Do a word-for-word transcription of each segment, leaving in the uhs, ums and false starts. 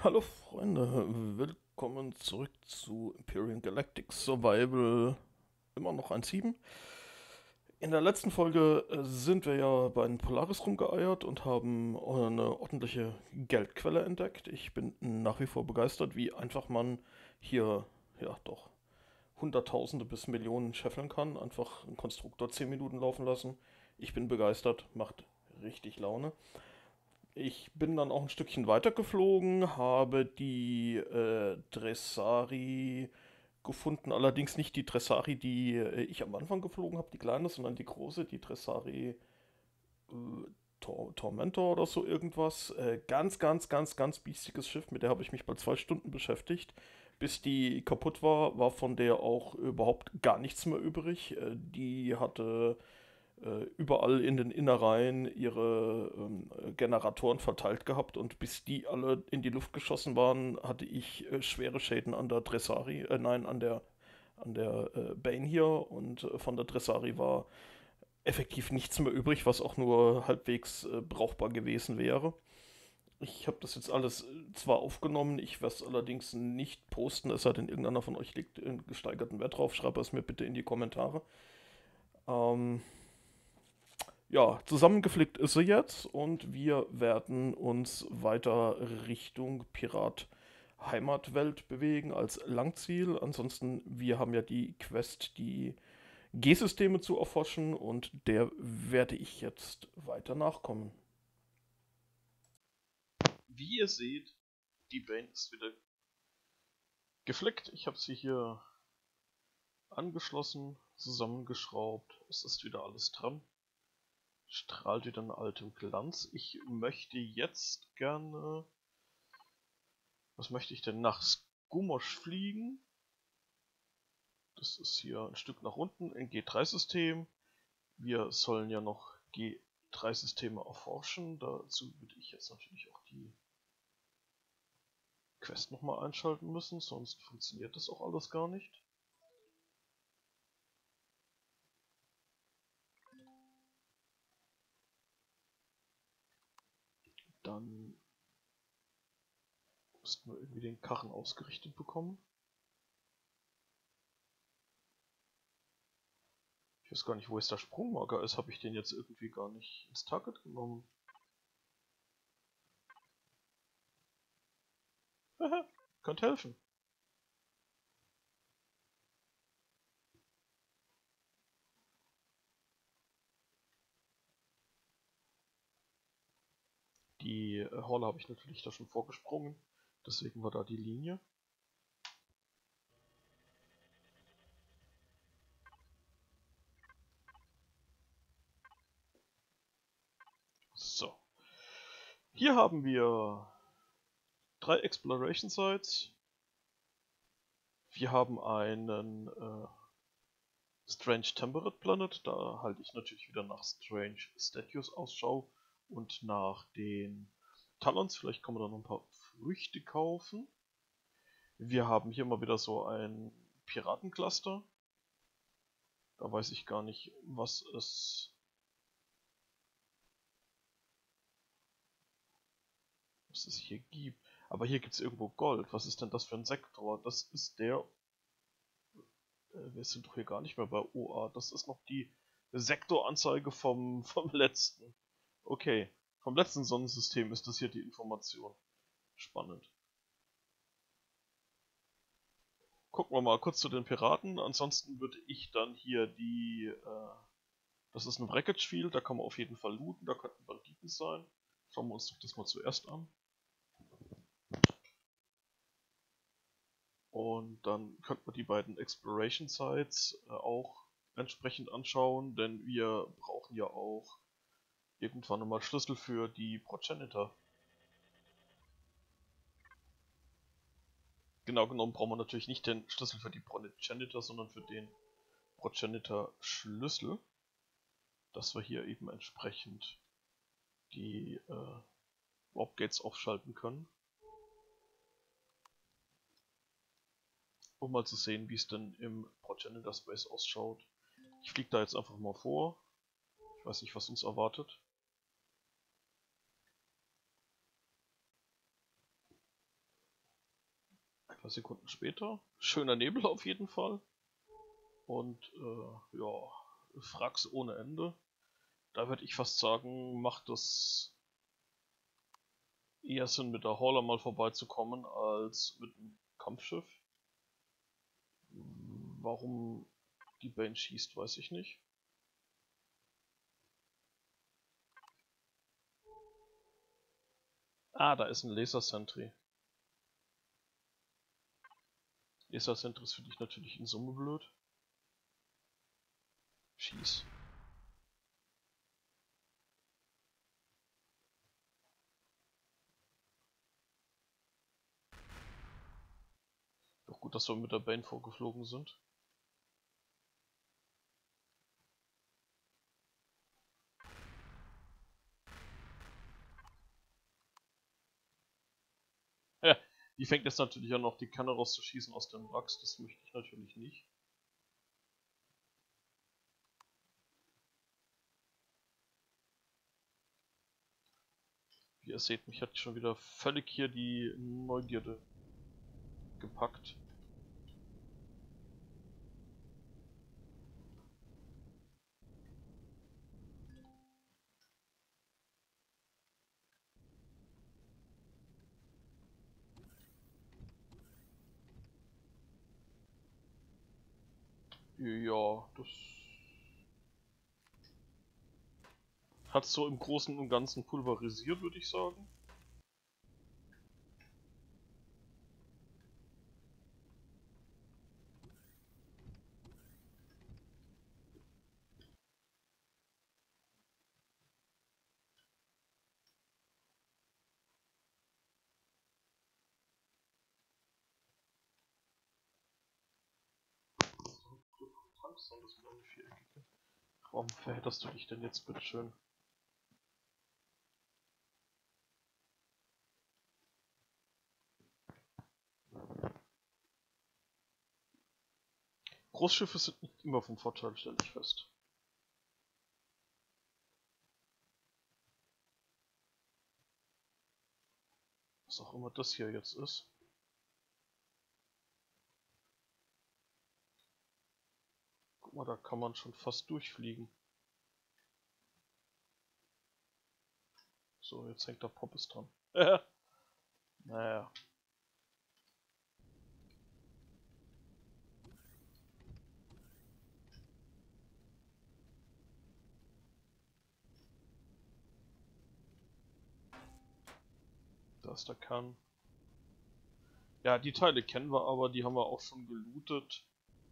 Hallo Freunde, willkommen zurück zu Imperial Galactic Survival, immer noch eins Punkt sieben. In der letzten Folge äh, sind wir ja bei den Polaris rumgeeiert und haben eine ordentliche Geldquelle entdeckt. Ich bin nach wie vor begeistert, wie einfach man hier, ja doch, Hunderttausende bis Millionen scheffeln kann. Einfach einen Konstruktor zehn Minuten laufen lassen. Ich bin begeistert, macht richtig Laune. Ich bin dann auch ein Stückchen weiter geflogen, habe die äh, Dressari gefunden, allerdings nicht die Dressari, die äh, ich am Anfang geflogen habe, die kleine, sondern die große, die Dressari äh, Tor Tormentor oder so irgendwas. Äh, ganz, ganz, ganz, ganz biestiges Schiff, mit der habe ich mich bei zwei Stunden beschäftigt. Bis die kaputt war, war von der auch überhaupt gar nichts mehr übrig. Äh, die hatte äh, überall in den Innereien ihre ähm, Generatoren verteilt gehabt und bis die alle in die Luft geschossen waren, hatte ich äh, schwere Schäden an der Dressari, äh, nein, an der an der äh, Bane hier und äh, von der Dressari war effektiv nichts mehr übrig, was auch nur halbwegs äh, brauchbar gewesen wäre. Ich habe das jetzt alles äh, zwar aufgenommen, ich werde es allerdings nicht posten, es sei denn, irgendeiner von euch legt einen gesteigerten Wert drauf, schreibt es mir bitte in die Kommentare. Ähm, Ja, zusammengeflickt ist sie jetzt und wir werden uns weiter Richtung Pirat Heimatwelt bewegen als Langziel. Ansonsten, wir haben ja die Quest, die G-Systeme zu erforschen und der werde ich jetzt weiter nachkommen. Wie ihr seht, die Bane ist wieder geflickt. Ich habe sie hier angeschlossen, zusammengeschraubt. Es ist wieder alles dran. Strahlt wieder in altem Glanz. Ich möchte jetzt gerne. Was möchte ich denn? Nach Skumosh fliegen. Das ist hier ein Stück nach unten in G drei System. Wir sollen ja noch G drei Systeme erforschen. Dazu würde ich jetzt natürlich auch die Quest nochmal einschalten müssen, sonst funktioniert das auch alles gar nicht. Dann müssten wir irgendwie den Karren ausgerichtet bekommen. Ich weiß gar nicht, wo jetzt der Sprungmarker ist. Habe ich den jetzt irgendwie gar nicht ins Target genommen? Haha, könnte helfen. Die äh, Horle habe ich natürlich da schon vorgesprungen. Deswegen war da die Linie. So. Hier haben wir drei Exploration Sites. Wir haben einen äh, Strange Temperate Planet. Da halte ich natürlich wieder nach Strange Statues Ausschau und nach den Talons. Vielleicht kann man da noch ein paar Früchte kaufen. Wir haben hier mal wieder so ein Piratencluster. Da weiß ich gar nicht, was es, was es hier gibt. Aber hier gibt es irgendwo Gold. Was ist denn das für ein Sektor? Das ist der. Äh, wir sind doch hier gar nicht mehr bei O A. Das ist noch die Sektoranzeige vom, vom letzten. Okay. Vom letzten Sonnensystem ist das hier die Information. Spannend. Gucken wir mal kurz zu den Piraten. Ansonsten würde ich dann hier die. Äh, das ist ein Wreckage Field, da kann man auf jeden Fall looten, da könnten Banditen sein. Schauen wir uns doch das mal zuerst an. Und dann könnten wir die beiden Exploration Sites äh, auch entsprechend anschauen, denn wir brauchen ja auch irgendwann einmal Schlüssel für die Progenitor. Genau genommen brauchen wir natürlich nicht den Schlüssel für die Progenitor, sondern für den Progenitor Schlüssel, dass wir hier eben entsprechend die äh, Warp Gates aufschalten können. Um mal zu sehen, wie es denn im Progenitor Space ausschaut. Ich fliege da jetzt einfach mal vor. Ich weiß nicht, was uns erwartet. Ein paar Sekunden später. Schöner Nebel auf jeden Fall. Und äh, ja, Fracks ohne Ende. Da würde ich fast sagen, macht es eher Sinn, mit der Hauler mal vorbeizukommen, als mit dem Kampfschiff. Warum die Bane schießt, weiß ich nicht. Ah, da ist ein Laser-Sentry. Laser-Sentry finde ich natürlich in Summe blöd. Schieß. Doch gut, dass wir mit der Bane vorgeflogen sind. Ja, die fängt jetzt natürlich an, noch die Kanne rauszuschießen aus dem Wachs. Das möchte ich natürlich nicht. Wie ihr seht, mich hat schon wieder völlig hier die Neugierde gepackt. Ja, das hat so im Großen und Ganzen pulverisiert, würde ich sagen. Warum verhedderst du dich denn jetzt bitte schön? Großschiffe sind nicht immer vom Vorteil, stelle ich fest. Was auch immer das hier jetzt ist. Guck mal, da kann man schon fast durchfliegen. So, jetzt hängt der Poppes dran. Naja. Da ist der Kern. Ja, die Teile kennen wir, aber die haben wir auch schon gelootet.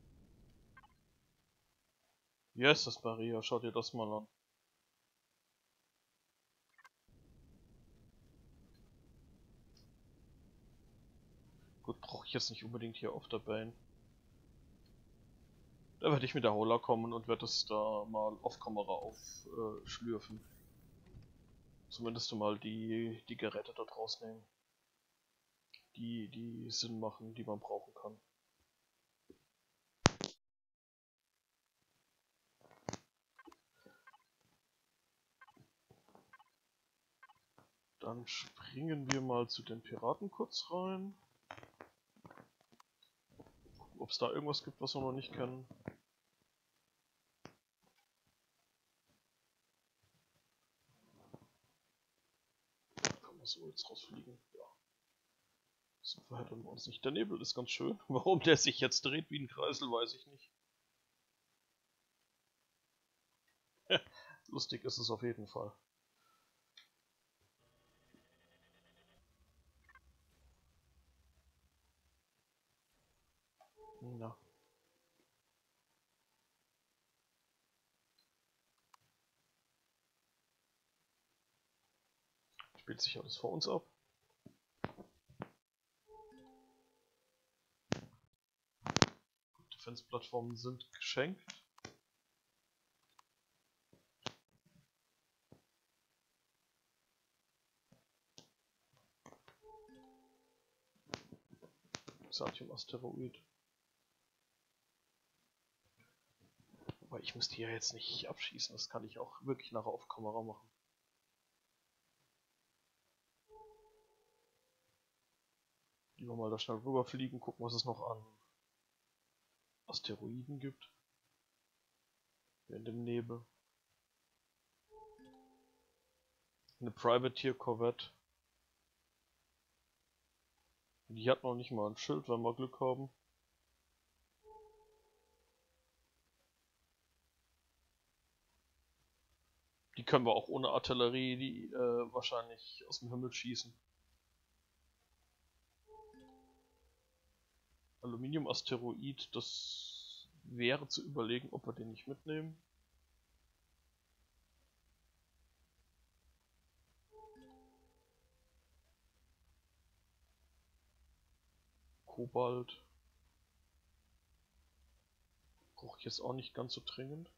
Wie heißt das, Maria? Schaut dir das mal an. Gut, brauche ich jetzt nicht unbedingt hier auf der Bane. Da werde ich mit der Hauler kommen und werde das da mal auf Kamera aufschlürfen. Äh, Zumindest mal die, die Geräte dort rausnehmen. Die, die Sinn machen, die man brauchen kann. Dann springen wir mal zu den Piraten kurz rein. Gucken, ob es da irgendwas gibt, was wir noch nicht kennen. Da kann man so jetzt rausfliegen. Ja. So verheddern wir uns nicht. Der Nebel ist ganz schön. Warum der sich jetzt dreht wie ein Kreisel, weiß ich nicht. Lustig ist es auf jeden Fall. Ja. Spielt sich alles vor uns ab. Defense-Plattformen sind geschenkt. Satium-Asteroid. Aber ich müsste hier jetzt nicht abschießen, das kann ich auch wirklich nachher auf Kamera machen. Die wir mal da schnell rüberfliegen, gucken, was es noch an Asteroiden gibt. Hier in dem Nebel. Eine Privateer Corvette. Die hat noch nicht mal ein Schild, wenn wir Glück haben. Die können wir auch ohne Artillerie die äh, wahrscheinlich aus dem Himmel schießen. Aluminium-Asteroid, das wäre zu überlegen, ob wir den nicht mitnehmen. Kobalt. Brauche ich jetzt auch nicht ganz so dringend.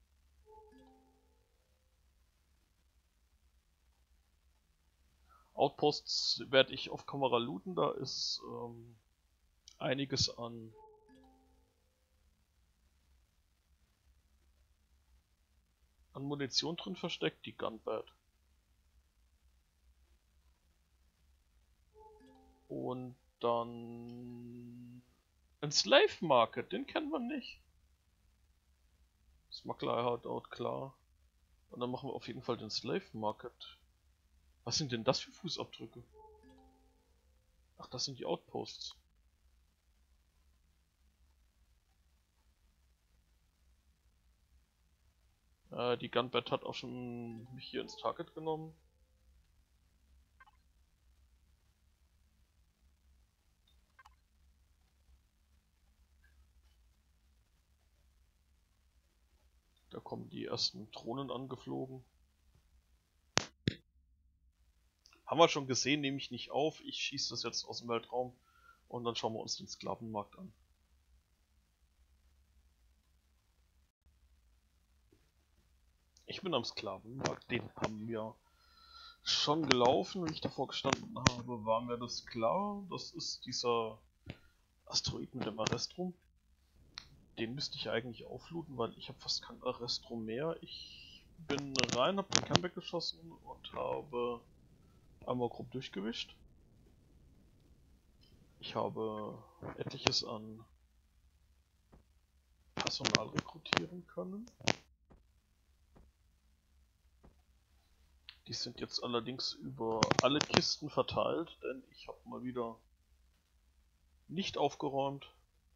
Outposts werde ich auf Kamera looten, da ist ähm, einiges an an Munition drin versteckt, die Gunbat. Und dann ein Slave Market, den kennen wir nicht. Smuggler Hideout, klar. Und dann machen wir auf jeden Fall den Slave Market. Was sind denn das für Fußabdrücke? Ach, das sind die Outposts. Äh, die Gunbat hat auch schon mich hier ins Target genommen. Da kommen die ersten Drohnen angeflogen. Haben wir schon gesehen, nehme ich nicht auf. Ich schieße das jetzt aus dem Weltraum und dann schauen wir uns den Sklavenmarkt an. Ich bin am Sklavenmarkt, den haben wir schon gelaufen. Wie ich davor gestanden habe, war mir das klar. Das ist dieser Asteroid mit dem Arrestrum. Den müsste ich eigentlich auflooten, weil ich habe fast kein Arrestrum mehr. Ich bin rein, habe den Campback geschossen und habe einmal grob durchgewischt. Ich habe etliches an Personal rekrutieren können. Die sind jetzt allerdings über alle Kisten verteilt, denn ich habe mal wieder nicht aufgeräumt.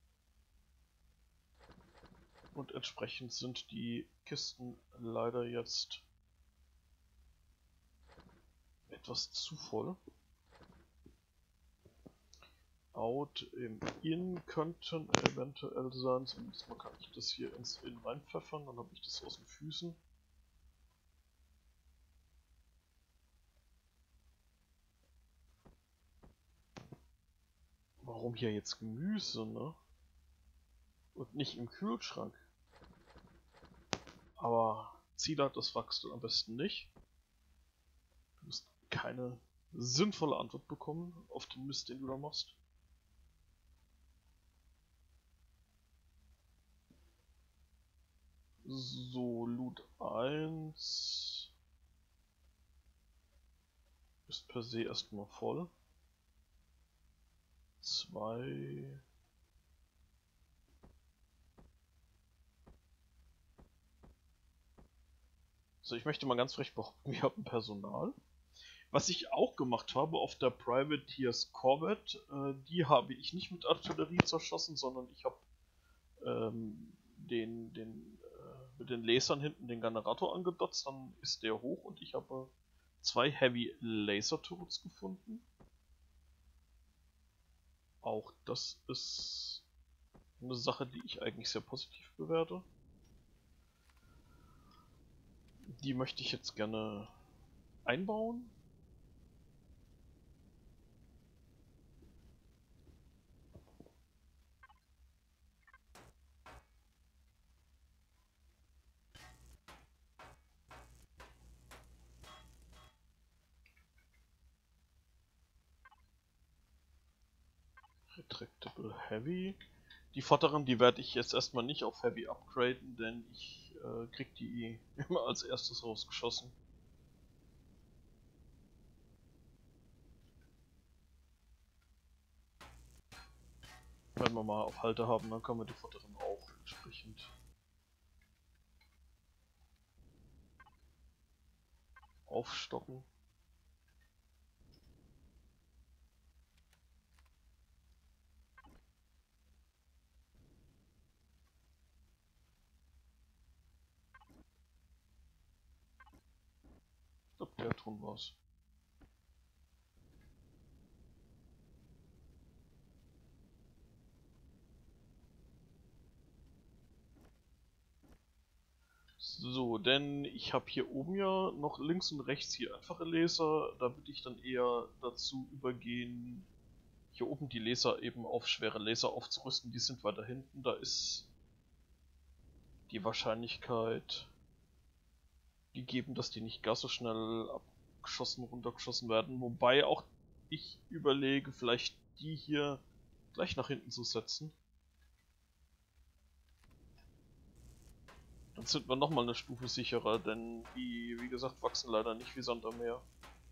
Und entsprechend sind die Kisten leider jetzt etwas zu voll. Out im In könnten eventuell sein, zumindest mal kann ich das hier ins In reinpfeffern, dann habe ich das aus den Füßen. Warum hier jetzt Gemüse, ne? Und nicht im Kühlschrank. Aber Zieler, das fragst du am besten nicht. Du wirst keine sinnvolle Antwort bekommen auf den Mist, den du da machst. So, Loot eins ist per se erstmal voll. zwei. So, ich möchte mal ganz frech behaupten, wir haben Personal. Was ich auch gemacht habe auf der Privateers Corvette, äh, die habe ich nicht mit Artillerie zerschossen, sondern ich habe ähm, den, den, äh, mit den Lasern hinten den Generator angedotzt, dann ist der hoch und ich habe zwei Heavy Laser Turrets gefunden. Auch das ist eine Sache, die ich eigentlich sehr positiv bewerte. Die möchte ich jetzt gerne einbauen. Retractable Heavy. Die vorderen, die werde ich jetzt erstmal nicht auf Heavy upgraden, denn ich äh, krieg die immer als erstes rausgeschossen. Wenn wir mal auf Halter haben, dann können wir die vorderen auch entsprechend aufstocken. Ich glaube, der tun was. So, denn ich habe hier oben ja noch links und rechts hier einfache Laser. Da würde ich dann eher dazu übergehen, hier oben die Laser eben auf schwere Laser aufzurüsten. Die sind weiter hinten. Da ist die Wahrscheinlichkeit gegeben, dass die nicht gar so schnell abgeschossen, runtergeschossen werden. Wobei auch ich überlege, vielleicht die hier gleich nach hinten zu setzen. Dann sind wir nochmal eine Stufe sicherer, denn die, wie gesagt, wachsen leider nicht wie Sand am Meer.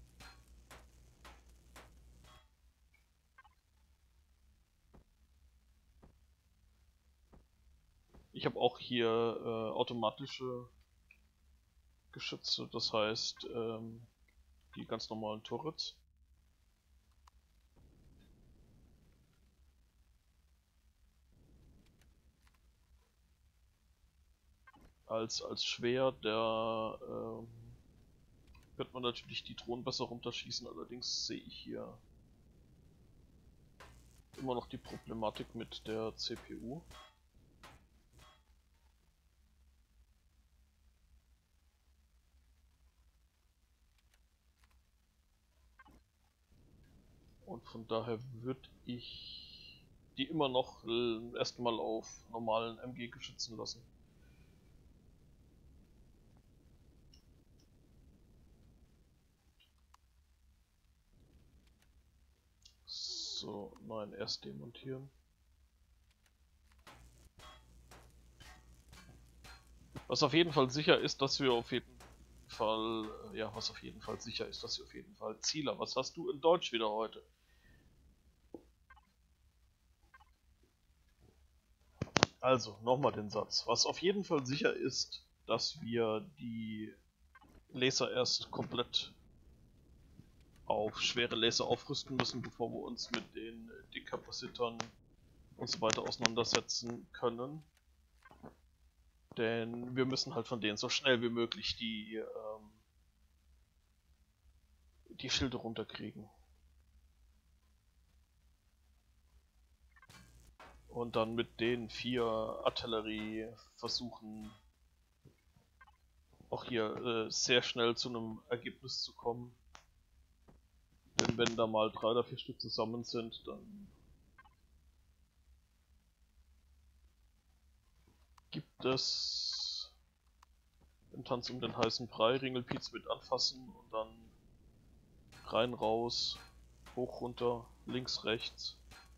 Ich habe auch hier äh, automatische Geschütze, das heißt ähm, die ganz normalen Turrets. Als, als schwer, der ähm, wird man natürlich die Drohnen besser runterschießen, allerdings sehe ich hier immer noch die Problematik mit der C P U. Und von daher würde ich die immer noch äh, erstmal auf normalen M G-Geschützen lassen. So, nein, erst demontieren. Was auf jeden Fall sicher ist, dass wir auf jeden Fall, ja, was auf jeden Fall sicher ist, dass wir auf jeden Fall Zieler. Was hast du in Deutsch wieder heute? Also, nochmal den Satz. Was auf jeden Fall sicher ist, dass wir die Laser erst komplett auf schwere Laser aufrüsten müssen, bevor wir uns mit den Dekapazitern und so weiter auseinandersetzen können. Denn wir müssen halt von denen so schnell wie möglich die, ähm, die Schilde runterkriegen. Und dann mit den vier Artillerie versuchen, auch hier äh, sehr schnell zu einem Ergebnis zu kommen. Denn wenn da mal drei oder vier Stück zusammen sind, dann gibt es den Tanz um den heißen Brei, Ringelpiez mit anfassen und dann rein, raus, hoch, runter, links, rechts.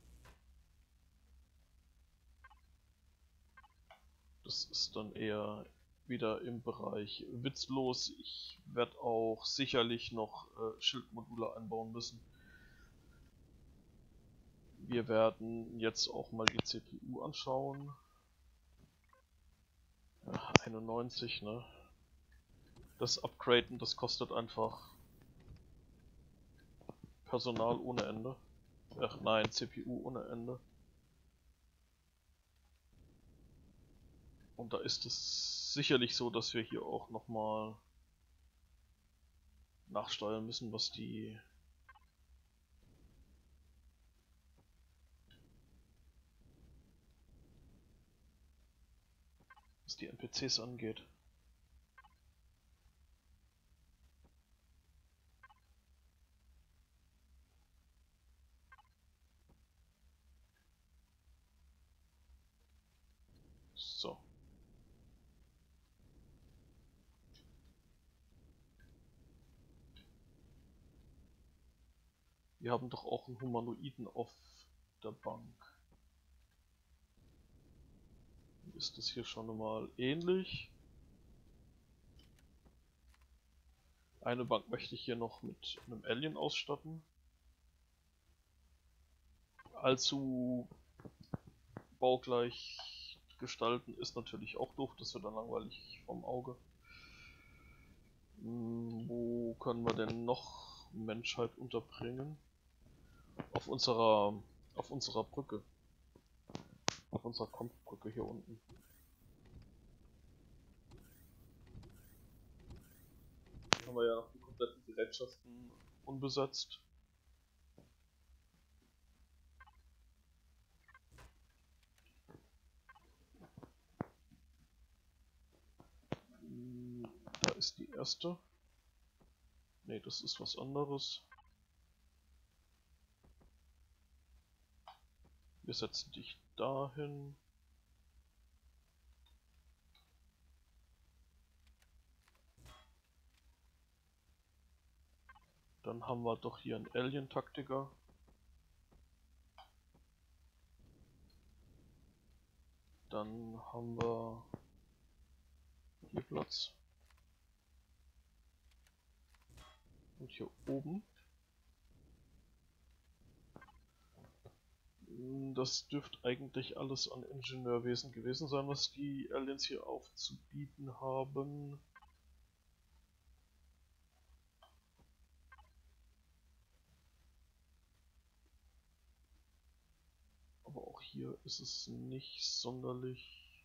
Das ist dann eher wieder im Bereich witzlos. Ich werde auch sicherlich noch äh, Schildmodule einbauen müssen. Wir werden jetzt auch mal die C P U anschauen. Ja, einundneunzig, ne? Das Upgraden, das kostet einfach Personal ohne Ende. Ach nein, C P U ohne Ende. Und da ist es sicherlich so, dass wir hier auch nochmal nachsteuern müssen, was die was die N P Cs angeht. So. Wir haben doch auch einen Humanoiden auf der Bank. Ist das hier schon mal ähnlich? Eine Bank möchte ich hier noch mit einem Alien ausstatten. Allzu baugleich gestalten ist natürlich auch doof, das wird dann langweilig vom Auge. Hm, wo können wir denn noch Menschheit unterbringen? Auf unserer, auf unserer Brücke. Auf unserer Kampfbrücke hier unten. Hier haben wir ja noch die kompletten Gerätschaften unbesetzt. Da ist die erste. Ne, das ist was anderes. Wir setzen dich dahin. Dann haben wir doch hier einen Alien-Taktiker. Dann haben wir hier Platz. Und hier oben. Das dürfte eigentlich alles an Ingenieurwesen gewesen sein, was die Aliens hier aufzubieten haben. Aber auch hier ist es nicht sonderlich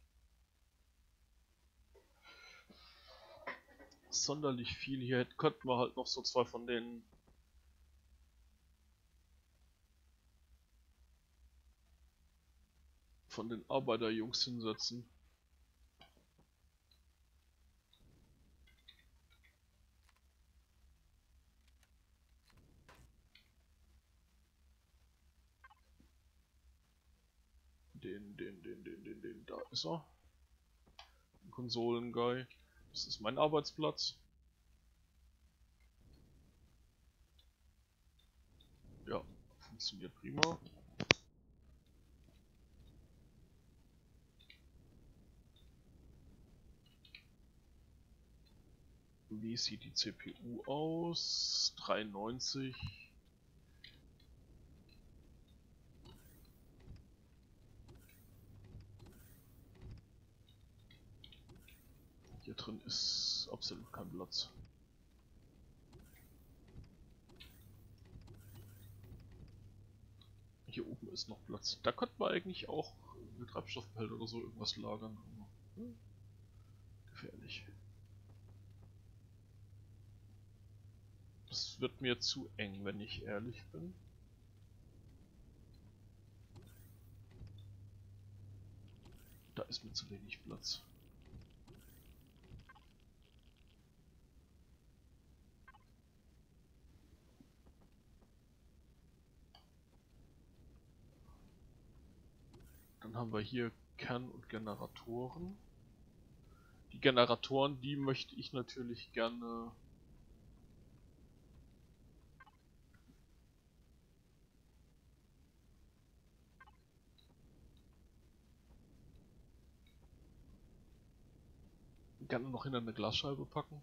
sonderlich viel. Hier könnten wir halt noch so zwei von den von den Arbeiterjungs hinsetzen. Den, den, den, den, den, den, da ist er. Ein Konsolenguy. Das ist mein Arbeitsplatz. Ja, funktioniert prima. Wie sieht die C P U aus? dreiundneunzig. Hier drin ist absolut kein Platz. Hier oben ist noch Platz. Da könnte man eigentlich auch mit Treibstoffbehälter oder so irgendwas lagern. Aber, hm, gefährlich. Das wird mir zu eng, wenn ich ehrlich bin. Da ist mir zu wenig Platz. Dann haben wir hier Kern- und Generatoren. Die Generatoren, die möchte ich natürlich gerne gerne noch hinter eine Glasscheibe packen.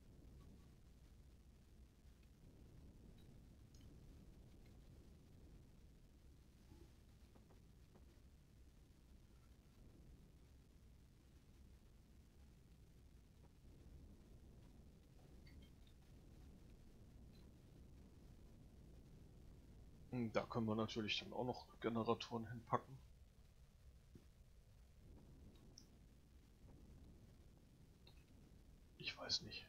Da können wir natürlich dann auch noch Generatoren hinpacken. Ich weiß nicht.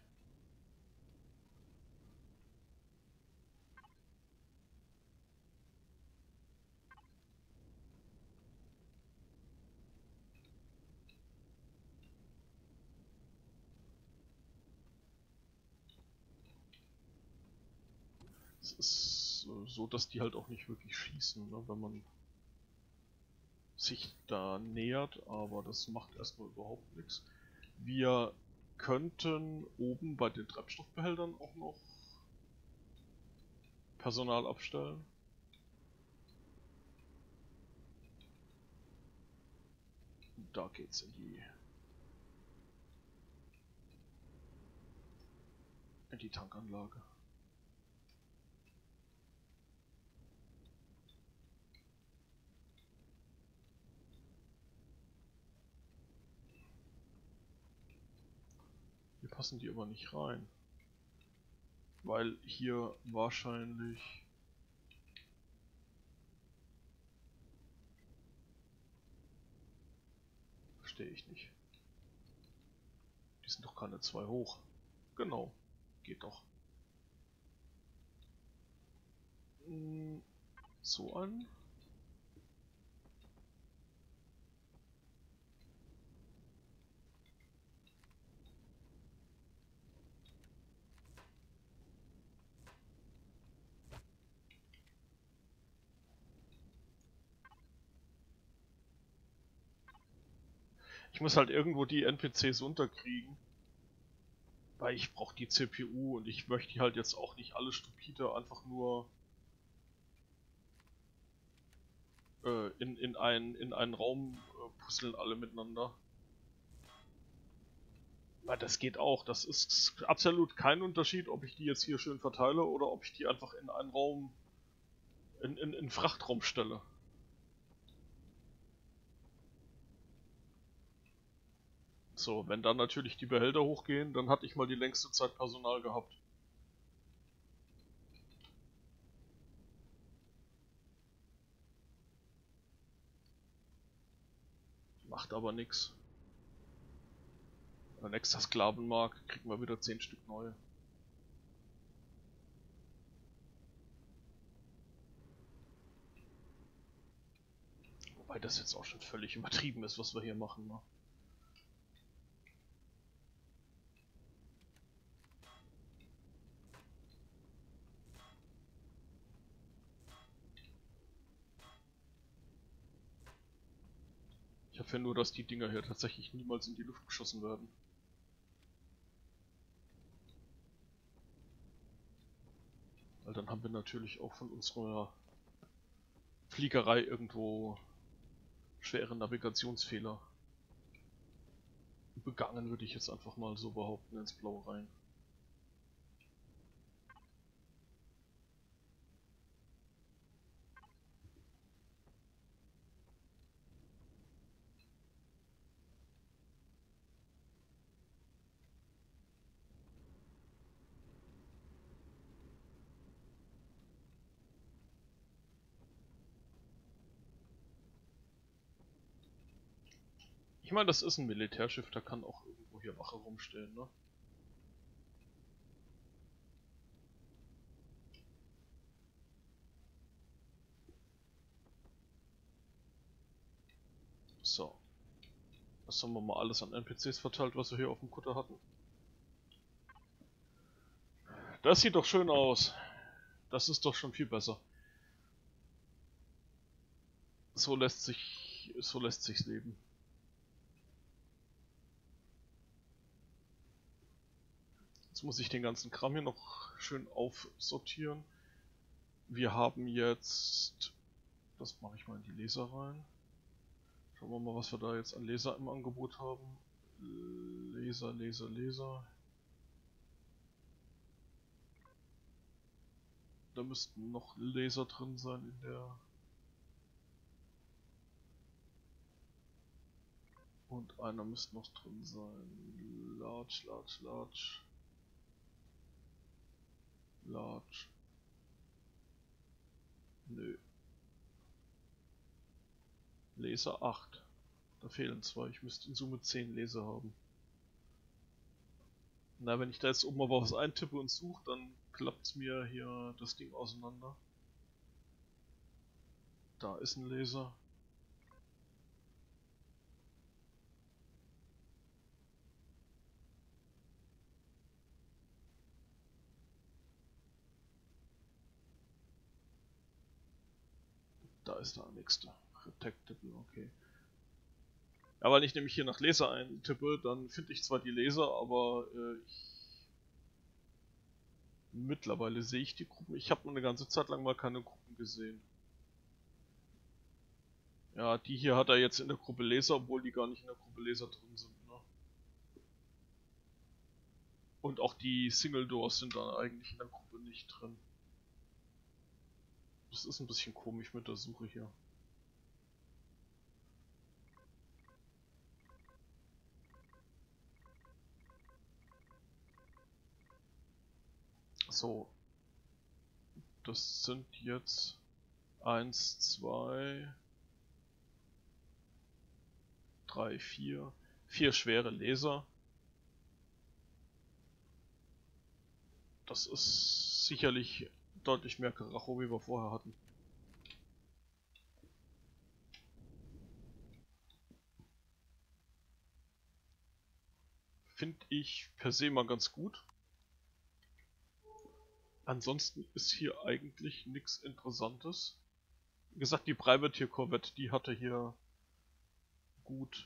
Es ist so, dass die halt auch nicht wirklich schießen, ne, wenn man sich da nähert, aber das macht erstmal überhaupt nichts. Wir könnten oben bei den Treibstoffbehältern auch noch Personal abstellen. Da geht's in die in die Tankanlage. passen die aber nicht rein. Weil hier wahrscheinlich... Verstehe ich nicht. Die sind doch keine zwei hoch. Genau. Geht doch. So an. Ich muss halt irgendwo die N P Cs unterkriegen. Weil ich brauche die C P U und ich möchte die halt jetzt auch nicht alle stupide einfach nur äh, in, in, ein, in einen Raum äh, puzzeln alle miteinander. Weil das geht auch. Das ist absolut kein Unterschied, ob ich die jetzt hier schön verteile oder ob ich die einfach in einen Raum, in, in, in Frachtraum stelle. So, wenn dann natürlich die Behälter hochgehen, dann hatte ich mal die längste Zeit Personal gehabt. Macht aber nichts. Nächster Sklavenmarkt kriegen wir wieder zehn Stück neue. Wobei das jetzt auch schon völlig übertrieben ist, was wir hier machen, ne? Ich hoffe nur, dass die Dinger hier tatsächlich niemals in die Luft geschossen werden. Weil dann haben wir natürlich auch von unserer Fliegerei irgendwo schwere Navigationsfehler begangen, würde ich jetzt einfach mal so behaupten, ins Blaue rein. Ich meine, das ist ein Militärschiff, da kann auch irgendwo hier Wache rumstehen, ne? So. Das haben wir mal alles an N P Cs verteilt, was wir hier auf dem Kutter hatten. Das sieht doch schön aus. Das ist doch schon viel besser. So lässt sich, so lässt sich's leben. Jetzt muss ich den ganzen Kram hier noch schön aufsortieren. Wir haben jetzt... Das mache ich mal in die Laser rein. Schauen wir mal, was wir da jetzt an Laser im Angebot haben. Laser, Laser, Laser. Da müssten noch Laser drin sein in der... Und einer müsste noch drin sein. Large, large, large. Large. Nö. Laser acht. Da fehlen zwei. Ich müsste in Summe zehn Laser haben. Na, wenn ich da jetzt oben mal was eintippe und suche, dann klappt mir hier das Ding auseinander. Da ist ein Laser. Da ist der nächste. Protectable, okay. Ja, weil ich nämlich hier nach Laser eintippe, dann finde ich zwar die Laser, aber äh, ich... mittlerweile sehe ich die Gruppen. Ich habe eine ganze Zeit lang mal keine Gruppen gesehen. Ja, die hier hat er jetzt in der Gruppe Laser, obwohl die gar nicht in der Gruppe Laser drin sind. Ne? Und auch die Single Doors sind dann eigentlich in der Gruppe nicht drin. Das ist ein bisschen komisch mit der Suche hier. So. Das sind jetzt eins, zwei, drei, vier. Vier schwere Laser. Das ist sicherlich deutlich mehr Karacho, wie wir vorher hatten. Finde ich per se mal ganz gut. Ansonsten ist hier eigentlich nichts Interessantes. Wie gesagt, die Privateer Corvette, die hatte hier gut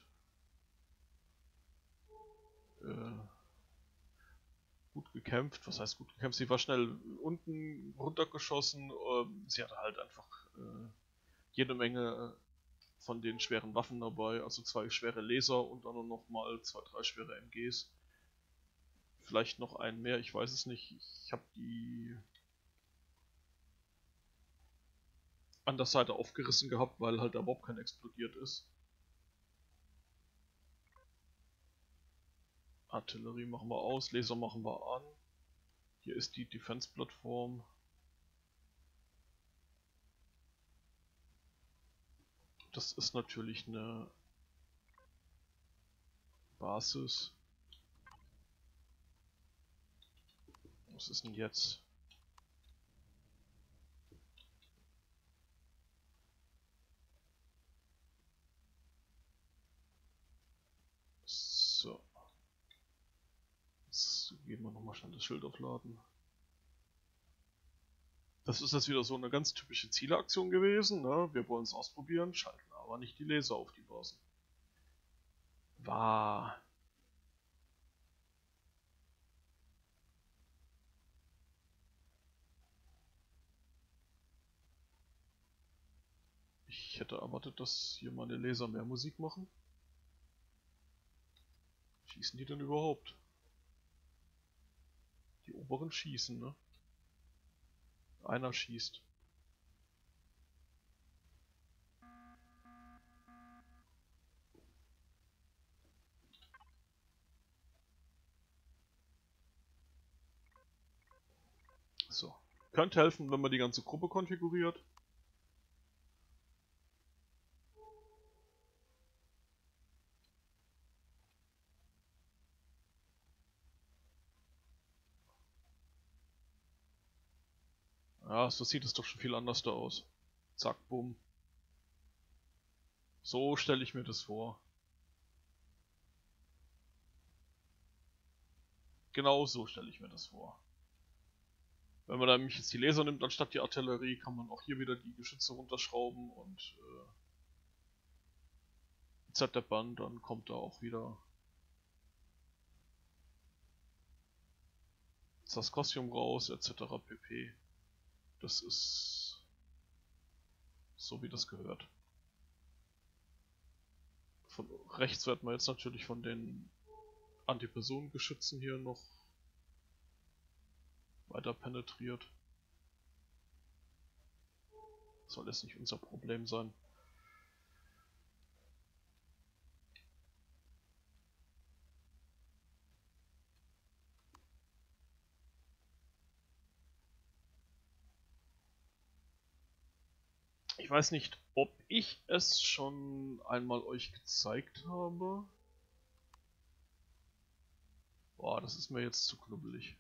äh, gut gekämpft. Was heißt gut gekämpft? Sie war schnell unten runtergeschossen. Ähm, sie hatte halt einfach äh, jede Menge von den schweren Waffen dabei. Also zwei schwere Laser und dann noch mal zwei, drei schwere M Gs. Vielleicht noch einen mehr, ich weiß es nicht. Ich habe die an der Seite aufgerissen gehabt, weil halt da überhaupt kein explodiert ist. Artillerie machen wir aus, Laser machen wir an. Hier ist die Defense-Plattform. Das ist natürlich eine Basis. Was ist denn jetzt? So. Jetzt gehen wir nochmal schnell das Schild aufladen. Das ist jetzt wieder so eine ganz typische Zieleaktion gewesen. Ne? Wir wollen es ausprobieren, schalten aber nicht die Laser auf die Basen. War. Ich hätte erwartet, dass hier meine Laser mehr Musik machen. Schießen die denn überhaupt? Die oberen schießen, ne? Einer schießt. So. Könnte helfen, wenn man die ganze Gruppe konfiguriert. Ja, so sieht es doch schon viel anders da aus. Zack, bumm. So stelle ich mir das vor. Genau so stelle ich mir das vor. Wenn man da nämlich jetzt die Laser nimmt anstatt die Artillerie, kann man auch hier wieder die Geschütze runterschrauben und äh, Z-Deppern, dann kommt da auch wieder das Kostüm raus, et cetera pp. Das ist so, wie das gehört. Von rechts wird man jetzt natürlich von den Antipersonengeschützen hier noch weiter penetriert. Soll jetzt nicht unser Problem sein. Ich weiß nicht, ob ich es schon einmal euch gezeigt habe. Boah, das ist mir jetzt zu knubbelig.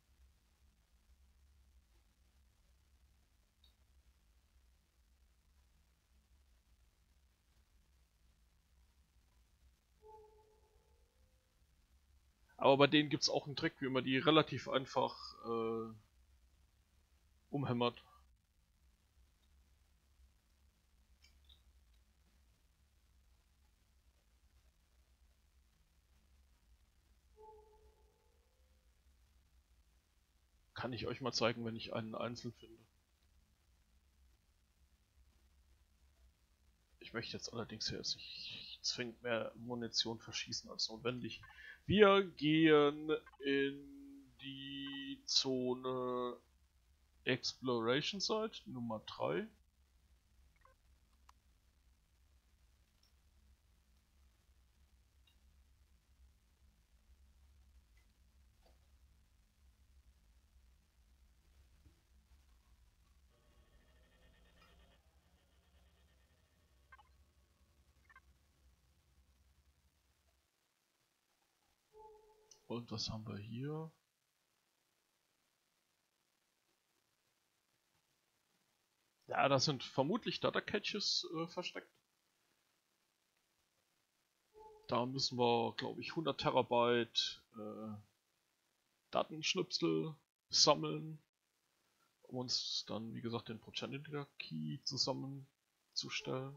Aber bei denen gibt es auch einen Trick, wie man die relativ einfach äh, umhämmert. Kann ich euch mal zeigen, wenn ich einen einzeln finde. Ich möchte jetzt allerdings hier jetzt nicht zwingend mehr Munition verschießen als notwendig. Wir gehen in die Zone Exploration Site Nummer drei. Und was haben wir hier? Ja, da sind vermutlich Data-Caches äh, versteckt. Da müssen wir, glaube ich, hundert Terabyte äh, Datenschnipsel sammeln, um uns dann, wie gesagt, den Progenitor Key zusammenzustellen.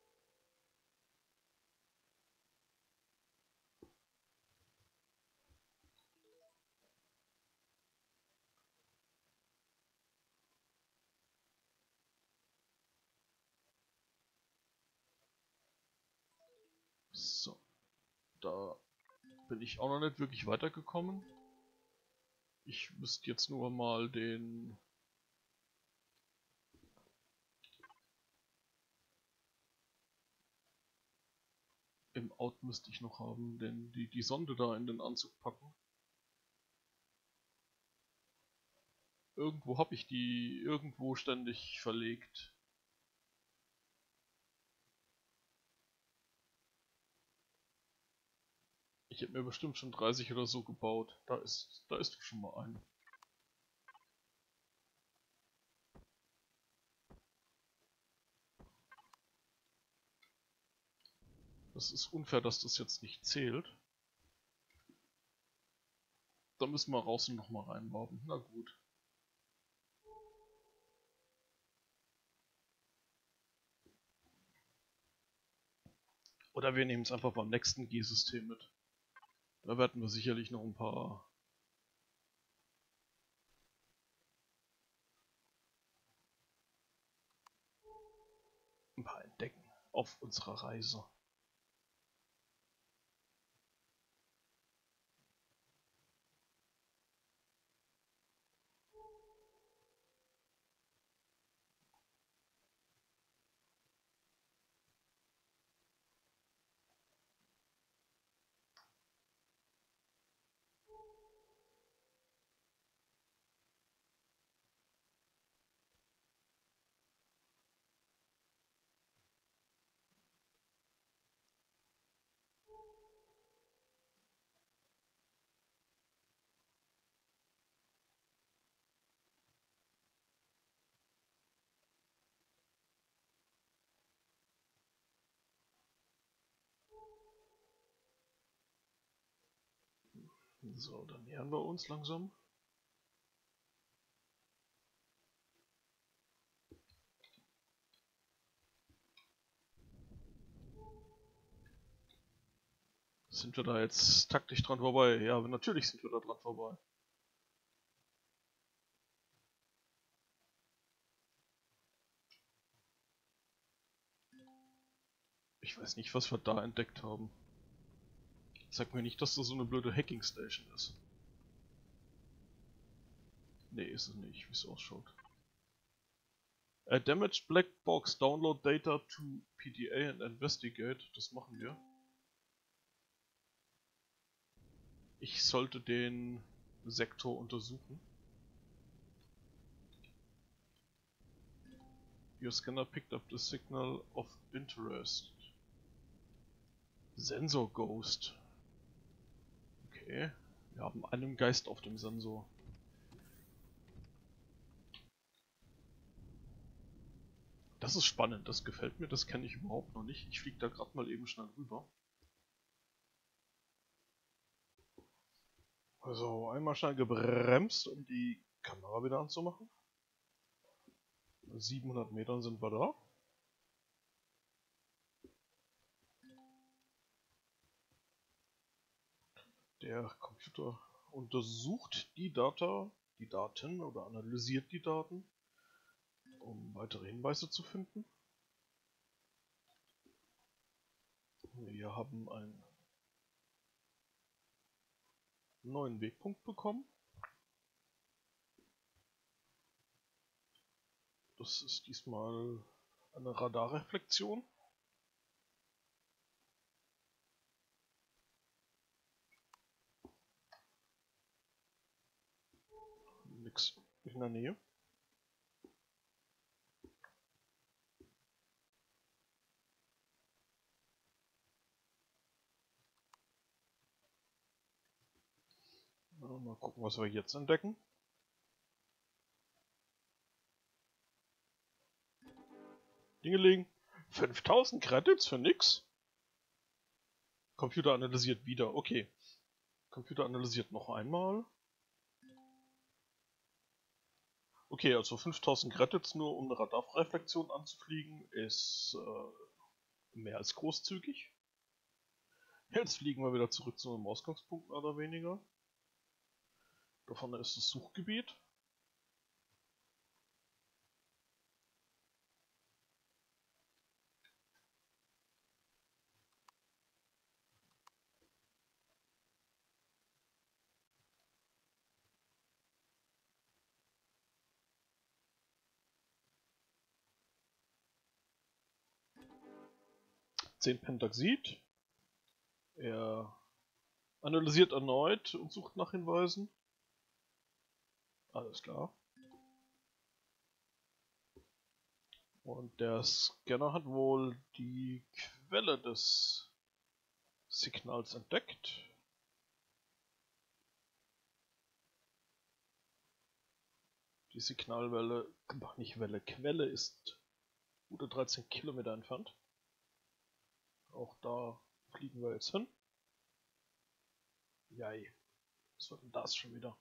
So, da bin ich auch noch nicht wirklich weitergekommen. Ich müsste jetzt nur mal den im Out müsste ich noch haben, denn die, die Sonde da in den Anzug packen. Irgendwo habe ich die irgendwo ständig verlegt. Ich habe mir bestimmt schon dreißig oder so gebaut. Da ist, da ist schon mal eine. Das ist unfair, dass das jetzt nicht zählt. Da müssen wir raus und nochmal reinbauen. Na gut. Oder wir nehmen es einfach beim nächsten G-System mit. Da werden wir sicherlich noch ein paar ein paar entdecken auf unserer Reise. So, dann nähern wir uns langsam. Sind wir da jetzt taktisch dran vorbei? Ja, natürlich sind wir da dran vorbei. Ich weiß nicht, was wir da entdeckt haben. Sag mir nicht, dass das so eine blöde Hacking Station ist. Nee, ist es nicht, wie es ausschaut. A damaged black box, download data to P D A and investigate. Das machen wir. Ich sollte den Sektor untersuchen. Your scanner picked up the signal of interest. Sensor Ghost. Okay, wir haben einen Geist auf dem Sensor. Das ist spannend, das gefällt mir, das kenne ich überhaupt noch nicht. Ich fliege da gerade mal eben schnell rüber. Also einmal schnell gebremst, um die Kamera wieder anzumachen. siebenhundert Metern sind wir da. Der Computer untersucht die Data, die Daten oder analysiert die Daten, um weitere Hinweise zu finden. Wir haben einen neuen Wegpunkt bekommen. Das ist diesmal eine Radarreflexion. Nix in der Nähe. Mal gucken, was wir jetzt entdecken. Dingeling. fünftausend Credits für nix? Computer analysiert wieder. Okay. Computer analysiert noch einmal. Okay, also fünftausend Credits nur, um eine Radarreflexion anzufliegen, ist äh, mehr als großzügig. Jetzt fliegen wir wieder zurück zu einem Ausgangspunkt, mehr oder weniger. Da vorne ist das Suchgebiet. zehn Pentaxid. Er analysiert erneut und sucht nach Hinweisen. Alles klar. Und der Scanner hat wohl die Quelle des Signals entdeckt. Die Signalwelle, ach nicht Welle, Quelle ist gute dreizehn Kilometer entfernt. Auch da fliegen wir jetzt hin. Jai, was war denn das schon wieder?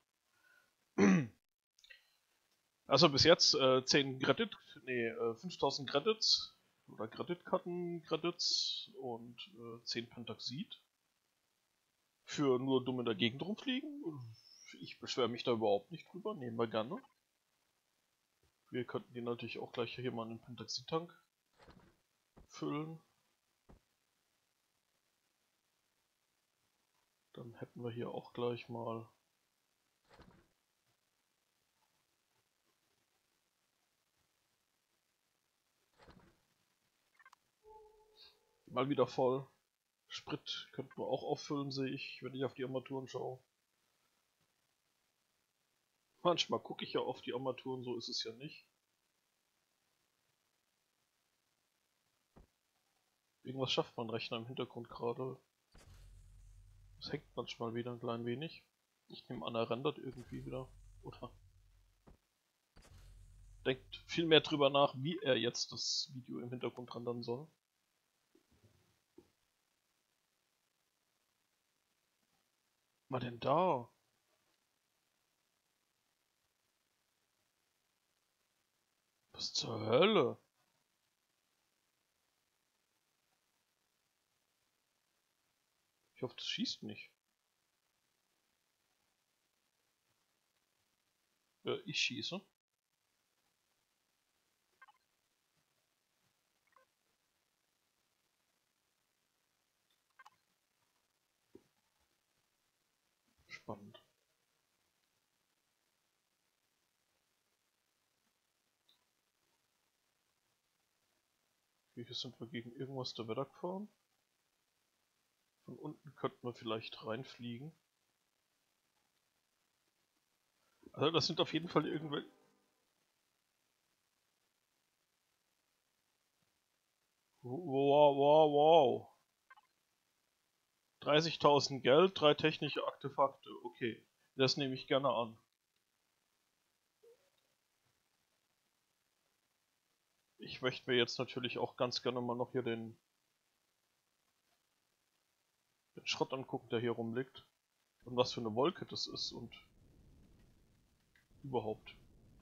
Also bis jetzt äh, zehn Credit, nee, äh, fünftausend Credits oder Kreditkarten-Credits und äh, zehn Pentaxid. Für nur dumm in der Gegend rumfliegen. Ich beschwere mich da überhaupt nicht drüber, nehmen wir gerne. Wir könnten die natürlich auch gleich hier mal in den Pentaxid-Tank füllen. Dann hätten wir hier auch gleich mal mal wieder voll. Sprit könnten wir auch auffüllen, sehe ich, wenn ich auf die Armaturen schaue. Manchmal gucke ich ja auf die Armaturen, so ist es ja nicht. Irgendwas schafft mein Rechner im Hintergrund gerade. Es hängt manchmal wieder ein klein wenig. Ich nehme an, er rendert irgendwie wieder. Oder denkt viel mehr drüber nach, wie er jetzt das Video im Hintergrund rendern soll. Was war denn da? Was zur Hölle? Ich hoffe, das schießt nicht. Äh, ich schieße. Spannend. Okay, hier sind wir gegen irgendwas der Wetter gefahren. Von unten könnten wir vielleicht reinfliegen. Also das sind auf jeden Fall irgendwelche... Wow, wow, wow. dreißigtausend Geld, drei technische Artefakte. Okay, das nehme ich gerne an. Ich möchte mir jetzt natürlich auch ganz gerne mal noch hier den, den Schrott angucken, der hier rumliegt. Und was für eine Wolke das ist und überhaupt.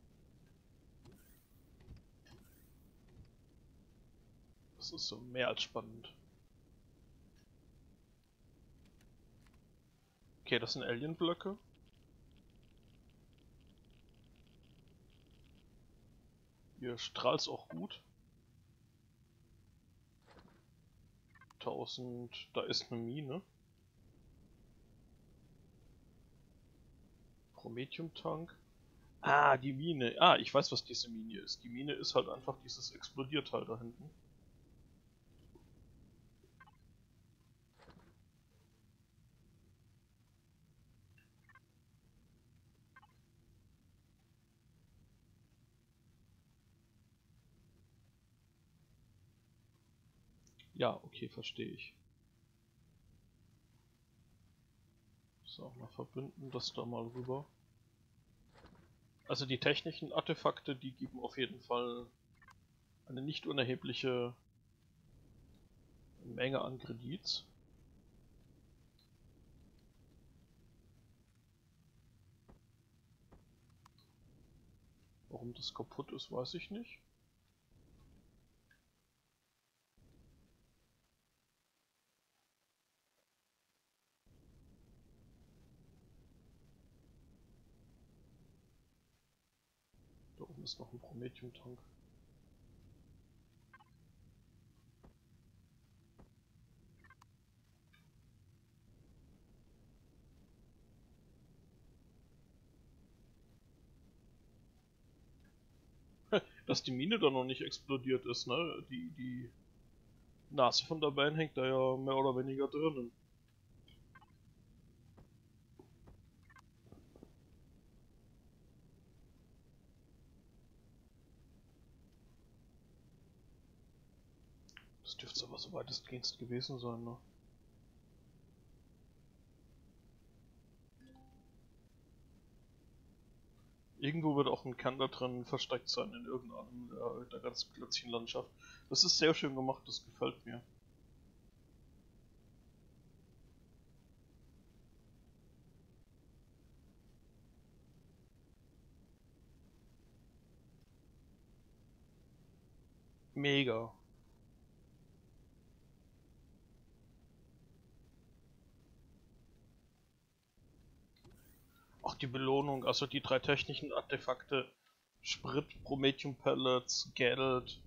Das ist so mehr als spannend. Okay, das sind Alien-Blöcke. Hier strahlt es auch gut. tausend, da ist eine Mine. Promethium-Tank. Ah, die Mine. Ah, ich weiß, was diese Mine ist. Die Mine ist halt einfach dieses Explodierteil da hinten. Ja, okay, verstehe ich. So, mal verbünden das da mal rüber. Also die technischen Artefakte, die geben auf jeden Fall eine nicht unerhebliche Menge an Kredits. Warum das kaputt ist, weiß ich nicht. Da oben ist noch ein Promethium-Tank. Dass die Mine da noch nicht explodiert ist, ne? Die, die Nase von der Band hängt da ja mehr oder weniger drinnen. Das dürfte aber so weitestgehend gewesen sein, ne? Irgendwo wird auch ein Kern da drin versteckt sein, in irgendeinem der, der ganzen Plätzchenlandschaft. Das ist sehr schön gemacht, das gefällt mir. Mega. Auch die Belohnung, also die drei technischen Artefakte, Sprit, Promethium Pellets, Geld.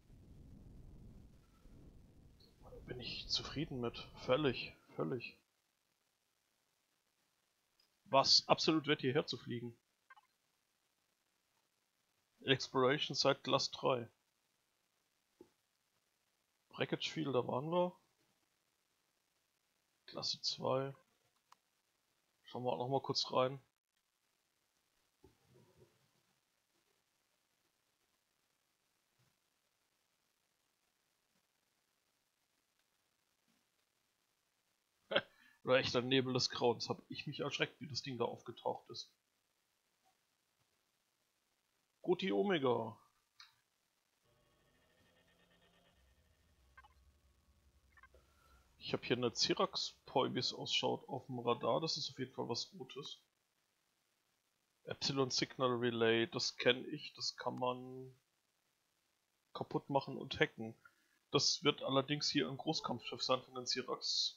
Bin ich zufrieden mit. Völlig, völlig. Was absolut wert, hierher zu fliegen. Exploration Site Class drei. Wreckage Field, da waren wir. Klasse zwei. Schauen wir auch noch mal kurz rein. Oder echter Nebel des Grauens. Hab ich mich erschreckt, wie das Ding da aufgetaucht ist. Goti Omega. Ich habe hier eine Cyrax-Poi, wie es ausschaut, auf dem Radar. Das ist auf jeden Fall was Gutes. Epsilon Signal Relay, das kenne ich. Das kann man kaputt machen und hacken. Das wird allerdings hier ein Großkampfschiff sein von den Cyrax.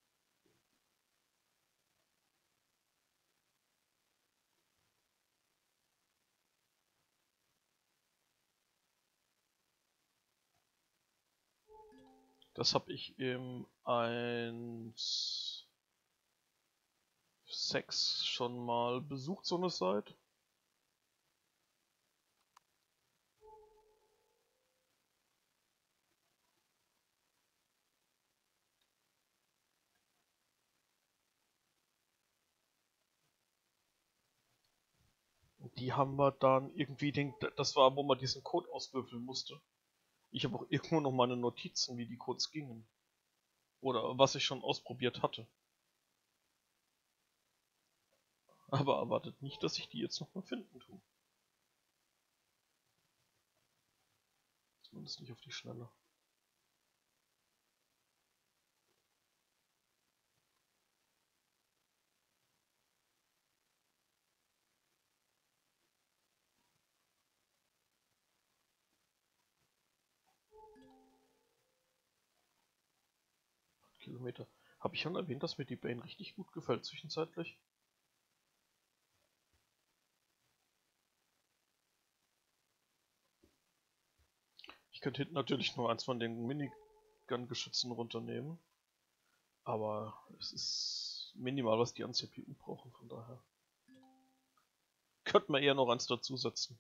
Das habe ich im eins Punkt sechs schon mal besucht, so eine Seite. Die haben wir dann irgendwie, den, das war, wo man diesen Code auswürfeln musste. Ich habe auch irgendwo noch meine Notizen, wie die Codes gingen. Oder was ich schon ausprobiert hatte. Aber erwartet nicht, dass ich die jetzt noch mal finden tue. Zumindest nicht auf die Schnelle. Kilometer. Habe ich schon erwähnt, dass mir die Bane richtig gut gefällt zwischenzeitlich? Ich könnte hinten natürlich nur eins von den Minigun-Geschützen runternehmen. Aber es ist minimal, was die an C P U brauchen, von daher. Könnte man eher noch eins dazusetzen.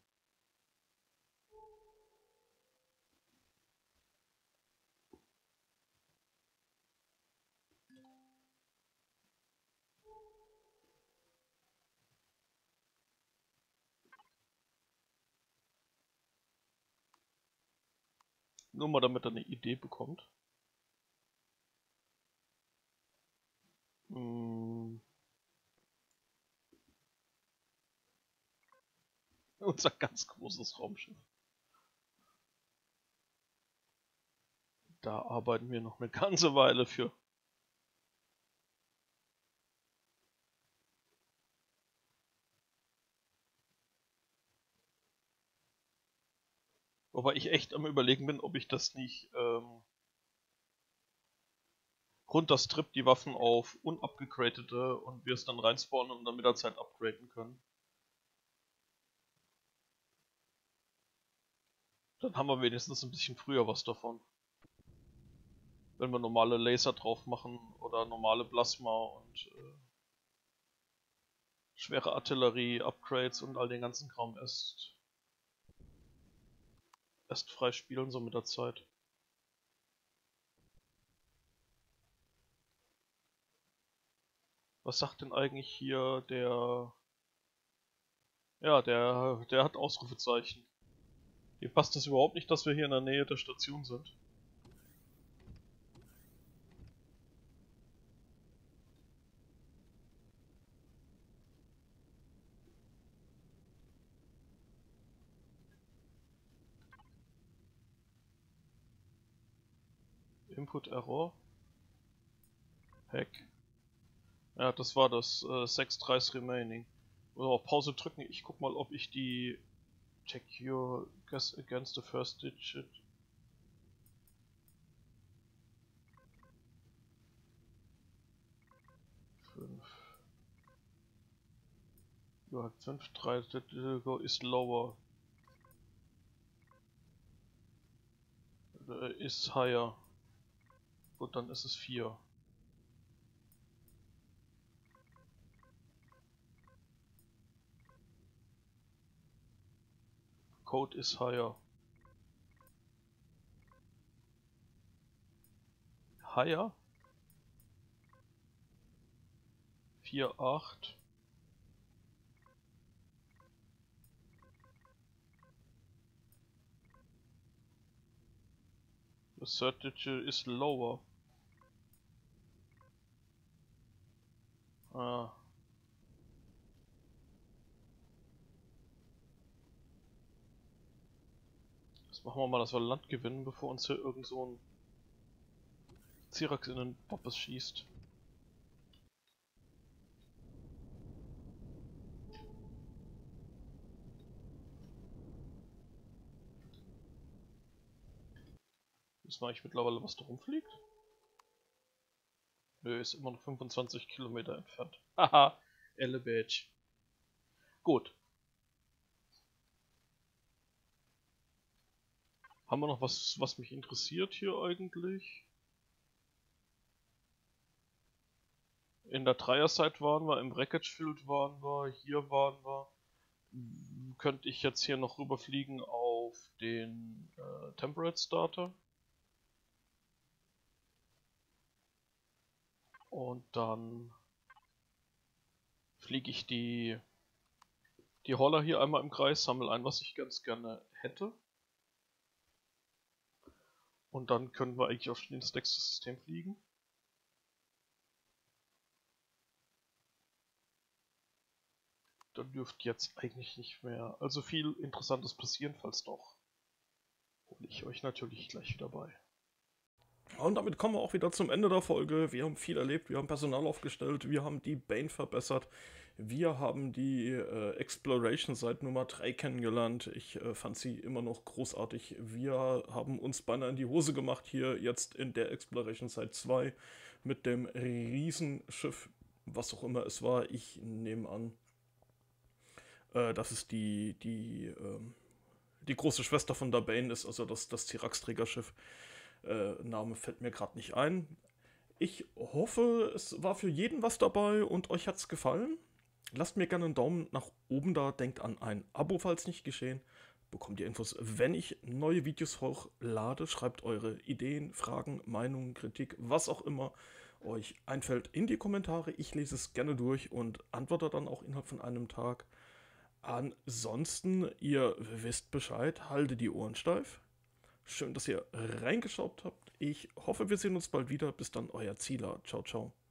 Nur mal damit er eine Idee bekommt. Hm. Unser ganz großes Raumschiff. Da arbeiten wir noch eine ganze Weile für. Wobei ich echt am Überlegen bin, ob ich das nicht ähm, runterstrippt, die Waffen auf unupgradete und wir es dann reinspawnen und dann mit der Zeit upgraden können. Dann haben wir wenigstens ein bisschen früher was davon. Wenn wir normale Laser drauf machen oder normale Plasma und äh, schwere Artillerie, Upgrades und all den ganzen Kram erst, erst frei spielen, so mit der Zeit. Was sagt denn eigentlich hier der... Ja, der, der hat Ausrufezeichen. Dem passt das überhaupt nicht, dass wir hier in der Nähe der Station sind. Input Error. Hack. Ja, das war das. Äh, sechs Tries remaining. Oder auf Pause drücken. Ich guck mal, ob ich die... Check your guess against the first digit. fünf. Ja, fünf, drei go is lower. Uh, is higher. Gut, dann ist es vier. Code is higher. Higher? vier, acht. The third digit is lower. Ah. Jetzt machen wir mal, dass wir Land gewinnen, bevor uns hier irgend so ein Zirax in den Poppes schießt. Wissen wir eigentlich mittlerweile, was da rumfliegt? Nö, ist immer noch fünfundzwanzig Kilometer entfernt. Haha, Elebage. Gut. Haben wir noch was, was mich interessiert hier eigentlich? In der Dreier-Site waren wir, im Wreckage-Field waren wir, hier waren wir. Könnte ich jetzt hier noch rüberfliegen auf den äh, Temperate Starter. Und dann fliege ich die, die Holler hier einmal im Kreis, sammle ein, was ich ganz gerne hätte. Und dann können wir eigentlich auf das nächste System fliegen. Dann dürfte jetzt eigentlich nicht mehr also viel Interessantes passieren, falls doch. Hole ich euch natürlich gleich wieder bei. Und damit kommen wir auch wieder zum Ende der Folge. Wir haben viel erlebt, wir haben Personal aufgestellt, wir haben die Bane verbessert, wir haben die äh, Exploration seit Nummer drei kennengelernt. Ich äh, fand sie immer noch großartig. Wir haben uns beinahe in die Hose gemacht hier jetzt in der Exploration seit zwei mit dem Riesenschiff, was auch immer es war. Ich nehme an, äh, dass es die, die, äh, die große Schwester von der Bane ist, also das, das Zirax-Trägerschiff. Äh, Name fällt mir gerade nicht ein. Ich hoffe, es war für jeden was dabei und euch hat es gefallen. Lasst mir gerne einen Daumen nach oben da. Denkt an ein Abo, falls nicht geschehen. Bekommt ihr Infos, wenn ich neue Videos hochlade. Schreibt eure Ideen, Fragen, Meinungen, Kritik, was auch immer euch einfällt in die Kommentare. Ich lese es gerne durch und antworte dann auch innerhalb von einem Tag. Ansonsten, ihr wisst Bescheid, haltet die Ohren steif. Schön, dass ihr reingeschaut habt. Ich hoffe, wir sehen uns bald wieder. Bis dann, euer Zieler. Ciao, ciao.